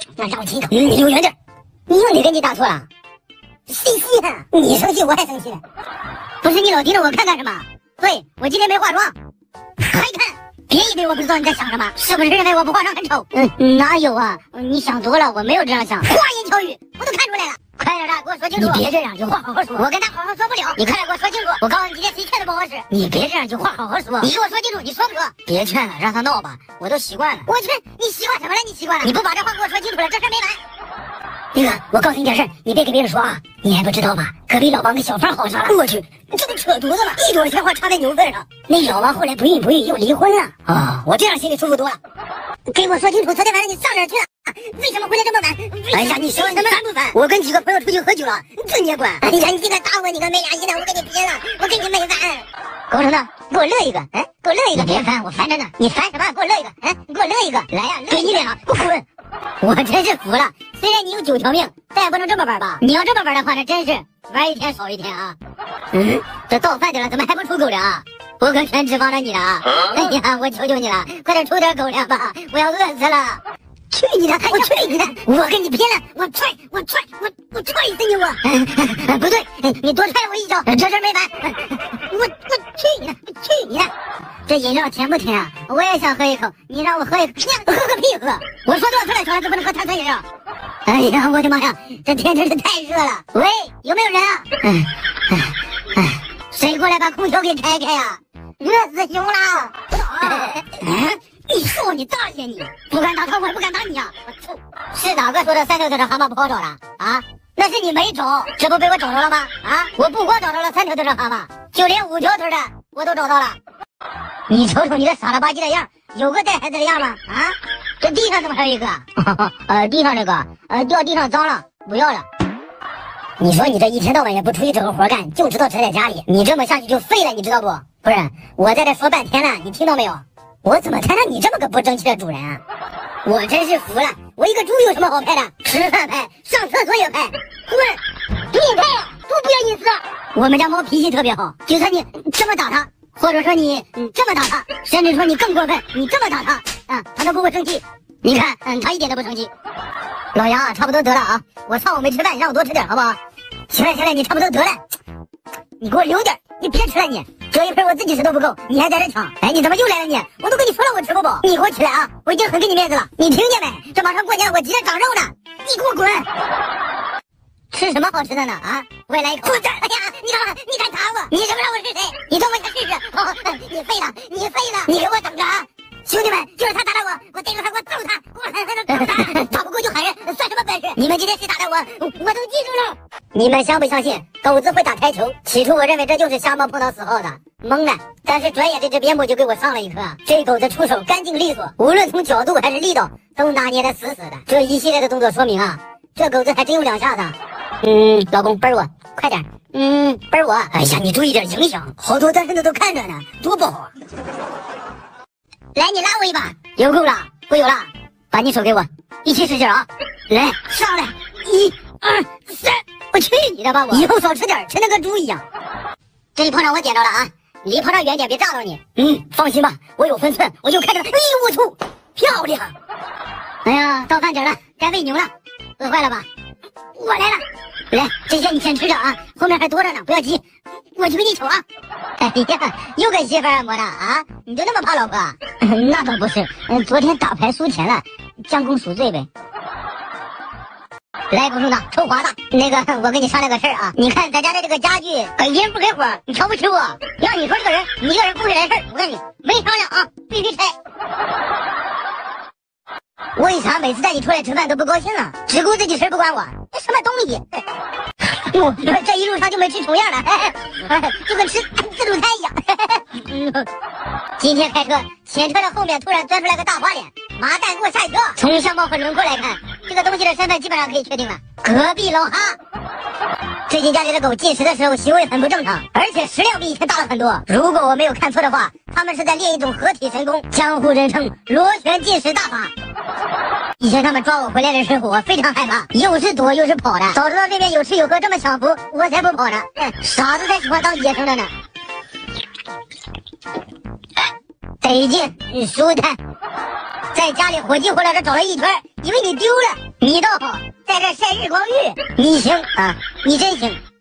那让我亲一口。你离我远点。你又哪根筋打错了？谁死呀？你生气我还生气呢。不是你老盯着我看干什么？对，我今天没化妆。还看？别以为我不知道你在想什么，是不是认为我不化妆很丑？哪有啊？你想多了，我没有这样想。花言巧语，我都看出来了。快点的，给我说清楚！你别这样，有话好好说。我跟他好好说不了，你快点给我说清楚！我告诉你，今天谁劝都不好使。你别这样，有话好好说。你给我说清楚，你说不说？别劝了，让他闹吧，我都习惯了。我去，你习惯什么了？你习惯了？你不把这话给我说清楚了，这事没完。那个，我告诉你点事儿，你别给别人说啊！你还不知道吧？隔壁老王跟小芳好上了。我去，这不扯犊子吗？一朵鲜花插在牛粪上。那老王后来不孕不育又离婚了啊！我这样心里舒服多了。给我说清楚，昨天晚上你上哪儿去了？为什么回来这么晚？哎呀，你说你烦不烦？我跟几个朋友出去喝酒了，这你也管？哎呀，你这个打我，你个没良心的！我跟你拼了，我跟你没完！狗成的，给我乐一个！哎，给我乐一个！别烦，我烦着呢。你烦什么？给我乐一个！哎，给我乐一个！来呀，给你脸了，给我滚！我真是服了。虽然你有9条命，但也不能这么玩吧？你要这么玩的话，那真是玩一天少一天啊！这到饭点了，怎么还不出狗粮啊？我可全指望着你了啊！哎呀，我求求你了，快点出点狗粮吧，我要饿死了！去你的！我去你的！我跟你拼了！我踹死你！我不对，你多踹了我一脚，这事没完！我去你的！去你的！这饮料甜不甜啊？我也想喝一口，你让我喝一口，喝个屁喝！我说多少次了，小孩子不能喝碳酸饮料。哎呀，我的妈呀，这天真是太热了！喂，有没有人啊？谁过来把空调给开开呀？热死熊了！你说你大爷你！不敢打他，我也不敢打你啊！我操！是哪个说的3条腿的蛤蟆不好找了啊？那是你没找，这不被我找着了吗？啊！我不光找着了3条腿的蛤蟆，就连5条腿的我都找到了。你瞅瞅你这傻了吧唧的样，有个带孩子的样吗？啊！这地上怎么还有一个？地上这个掉地上脏了，不要了。你说你这一天到晚也不出去整个活干，就知道宅在家里，你这么下去就废了，你知道不？不是，我在这说半天了，你听到没有？我怎么摊上你这么个不争气的主人啊？我真是服了，我一个猪有什么好拍的？吃饭拍，上厕所也拍，滚！你拍呀，多不要隐私！我们家猫脾气特别好，就算你这么打它，或者说你这么打它，甚至说你更过分，你这么打它啊，它都不会生气。你看，它一点都不生气。老杨啊，差不多得了啊！我上午没吃饭，你让我多吃点好不好？行了，你差不多得了，你给我留点，你别吃了你。这一份我自己吃都不够，你还在这抢！哎，你怎么又来了你？我都跟你说了我吃不饱，你给我起来啊！我已经很给你面子了，你听见没？这马上过年了，我急着长肉呢，你给我滚！吃什么好吃的呢？啊，我也来一口！哎呀，你干嘛？你敢打我？你知不知道我是谁？你动我一下试试！你废了！你给我等着啊！兄弟们，就是他打了我逮住他，我揍他！我狠狠的揍他！打不过就喊人，算什么本事？你们今天谁打的我都记住了。你们相不相信狗子会打台球？起初我认为这就是瞎猫碰到死耗子，懵了。但是转眼这只边牧就给我上了一课，这狗子出手干净利索，无论从角度还是力道都拿捏得死死的。这一系列的动作说明啊，这狗子还真有两下子。老公奔我，快点。奔我。哎呀，你注意点影响，好多单身的都看着呢，多不好。来，你拉我一把，有够了，不有了，把你手给我，一起使劲啊！来，上来，1、2、3，我去你的吧！我以后少吃点，吃那个猪一样。这一炮让我点着了啊，离炮仗远点，别炸到你。放心吧，我有分寸，我就开着。哎呦我操，漂亮！哎呀，到饭点了，该喂牛了，饿坏了吧？我来了，来，这些你先吃着啊，后面还多着呢，不要急，我去给你瞅啊。哎呀，又跟媳妇按摩呢啊？你就那么怕老婆？那倒不是，昨天打牌输钱了，将功赎罪呗。来，公主呢，臭滑子，那个我跟你商量个事儿啊，你看咱家的这个家具给阴不给火，你瞧不起我？要你说这个人，你一个人不会来事儿，我告诉你，没商量啊，必须拆。为啥每次带你出来吃饭都不高兴啊？只顾自己吃不管我，什么东西？我这一路上就没吃重样了，就跟吃自助餐一样。今天开车，前车的后面突然钻出来个大花脸，麻蛋给我吓一跳。从相貌和轮廓来看，这个东西的身份基本上可以确定了，隔壁老哈。最近家里的狗进食的时候行为很不正常，而且食量比以前大了很多。如果我没有看错的话，他们是在练一种合体神功，江湖人称螺旋进食大法。以前他们抓我回来的时候，我非常害怕，又是躲又是跑的。早知道外面有吃有喝这么享福，我才不跑呢。傻子才喜欢当野生的呢。得劲，舒坦。在家里火急火燎的找了一圈，以为你丢了， 你倒好，在这晒日光浴，你行啊，你真行。